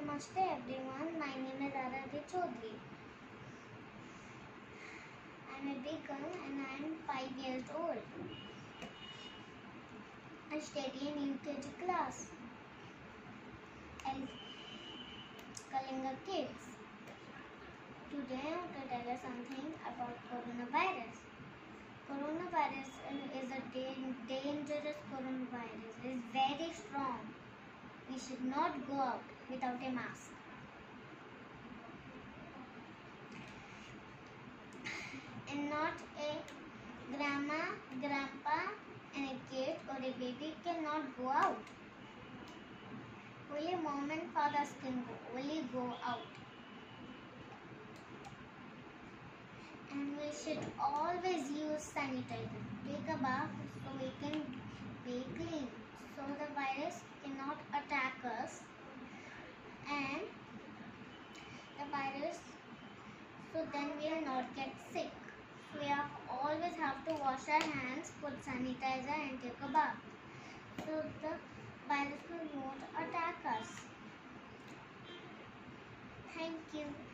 Namaste everyone, my name is Aradhya. I'm a big girl and I'm 5 years old. I study in UKG class as Kalinga Kids. Today I want to tell you something about coronavirus. Coronavirus is a dangerous coronavirus. It is very strong. We should not go out without a mask. And not a grandma, grandpa and a kid or a baby cannot go out. Only mom and fathers can go out. And we should always use sanitizer. Take a bath so we can be clean. So the virus cannot attack us. And the virus, so then we will not get sick. We always have to wash our hands, put sanitizer and take a bath. So the virus will not attack us. Thank you.